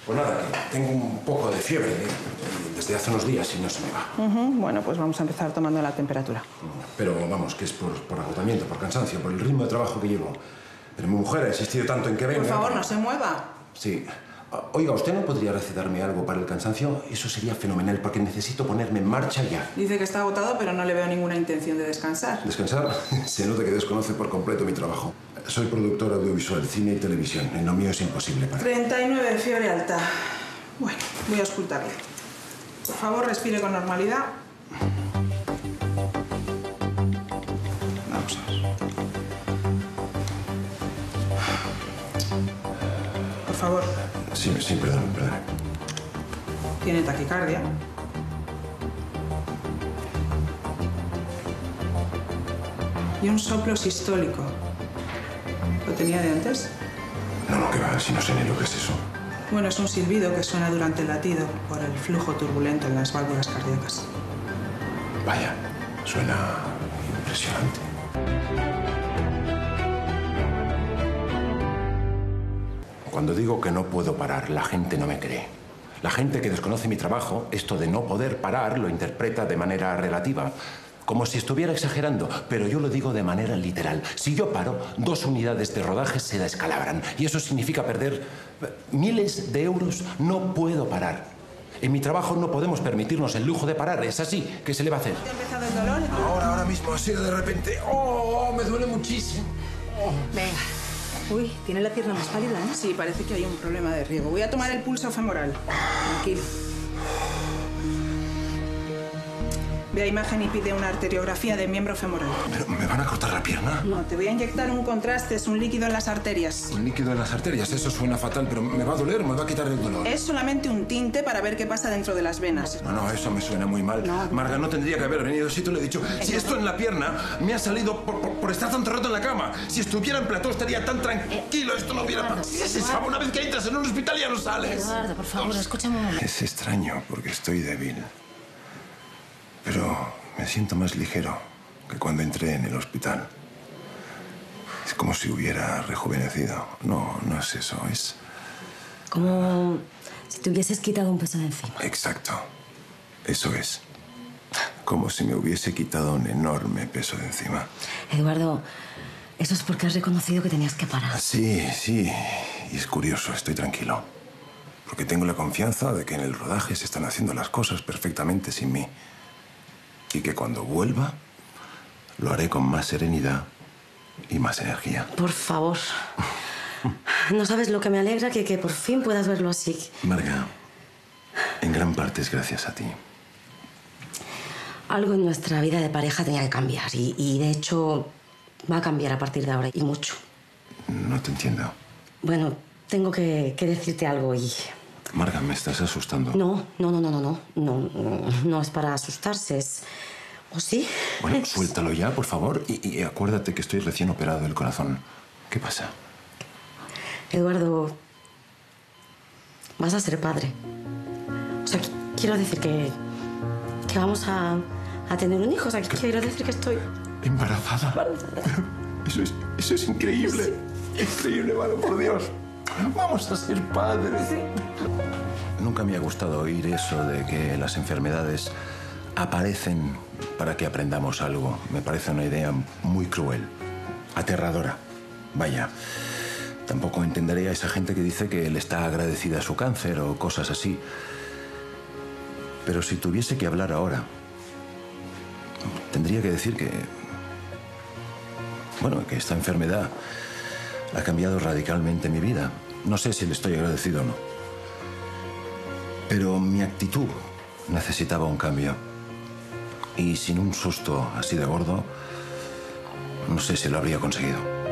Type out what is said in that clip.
Pues nada, que tengo un poco de fiebre desde hace unos días y no se me va. Bueno, pues vamos a empezar tomando la temperatura. Pero vamos, que es por agotamiento, por cansancio, por el ritmo de trabajo que llevo. Pero mi mujer ha insistido tanto en que venga... Por favor, no se mueva. Sí. Oiga, ¿usted no podría recetarme algo para el cansancio? Eso sería fenomenal, porque necesito ponerme en marcha ya. Dice que está agotado, pero no le veo ninguna intención de descansar. ¿Descansar? Se nota que desconoce por completo mi trabajo. Soy productor audiovisual, cine y televisión. En lo mío es imposible para... 39 de fiebre alta. Bueno, voy a auscultarle. Por favor, respire con normalidad. Vamos a ver. Por favor. Sí, perdón. Tiene taquicardia. Y un soplo sistólico. ¿Lo tenía de antes? No, que va, si no sé ni lo que es eso. Bueno, es un silbido que suena durante el latido por el flujo turbulento en las válvulas cardíacas. Vaya, suena impresionante. Cuando digo que no puedo parar, la gente no me cree. La gente que desconoce mi trabajo, esto de no poder parar, lo interpreta de manera relativa. Como si estuviera exagerando, pero yo lo digo de manera literal. Si yo paro, 2 unidades de rodaje se descalabran. Y eso significa perder miles de euros. No puedo parar. En mi trabajo no podemos permitirnos el lujo de parar. Es así. ¿Qué se le va a hacer? ¿Te ha empezado el dolor? Ahora mismo, ha sido de repente. ¡Oh! Me duele muchísimo. Venga. Uy, tiene la pierna más pálida, ¿eh? Sí, parece que hay un problema de riego. Voy a tomar el pulso femoral. Tranquilo. Ve a imagen y pide una arteriografía de miembro femoral. ¿Pero me van a cortar la pierna? No, te voy a inyectar un contraste, es un líquido en las arterias. Un líquido en las arterias, eso suena fatal, pero me va a doler, me va a quitar el dolor. Es solamente un tinte para ver qué pasa dentro de las venas. No, eso me suena muy mal. No. Marga, no tendría que haber venido, si te lo he dicho. Si esto en la pierna me ha salido por estar tanto rato en la cama. Si estuviera en plató estaría tan tranquilo, esto no hubiera pasado. Si se sabe, una vez que entras en un hospital ya no sales. Eduardo, por favor, escúchame un momento. Es extraño, porque estoy débil. Pero me siento más ligero que cuando entré en el hospital. Es como si hubiera rejuvenecido. No es eso, es... Como si te hubieses quitado un peso de encima. Exacto. Eso es. Como si me hubiese quitado un enorme peso de encima. Eduardo, eso es porque has reconocido que tenías que parar. Sí. Y es curioso, estoy tranquilo. Porque tengo la confianza de que en el rodaje se están haciendo las cosas perfectamente sin mí. Y que cuando vuelva, lo haré con más serenidad y más energía. Por favor. No sabes lo que me alegra que por fin puedas verlo así. Marga, en gran parte es gracias a ti. Algo en nuestra vida de pareja tenía que cambiar. Y de hecho, va a cambiar a partir de ahora. Y mucho. No te entiendo. Bueno, tengo que decirte algo y... Marga, me estás asustando. No es para asustarse, es... ¿O sí? Bueno, suéltalo ya, por favor, y acuérdate que estoy recién operado del corazón. ¿Qué pasa? Eduardo, vas a ser padre. O sea, quiero decir que vamos a tener un hijo. O sea, quiero decir que estoy... ¿Embarazada? Eso es increíble. Sí. Increíble, vale, por Dios. Vamos a ser padres. Sí. Nunca me ha gustado oír eso de que las enfermedades aparecen para que aprendamos algo. Me parece una idea muy cruel, aterradora. Vaya, tampoco entenderé a esa gente que dice que le está agradecida a su cáncer o cosas así. Pero si tuviese que hablar ahora, tendría que decir que... Bueno, que esta enfermedad ha cambiado radicalmente mi vida. No sé si le estoy agradecido o no. Pero mi actitud necesitaba un cambio. Y sin un susto así de gordo, no sé si lo habría conseguido.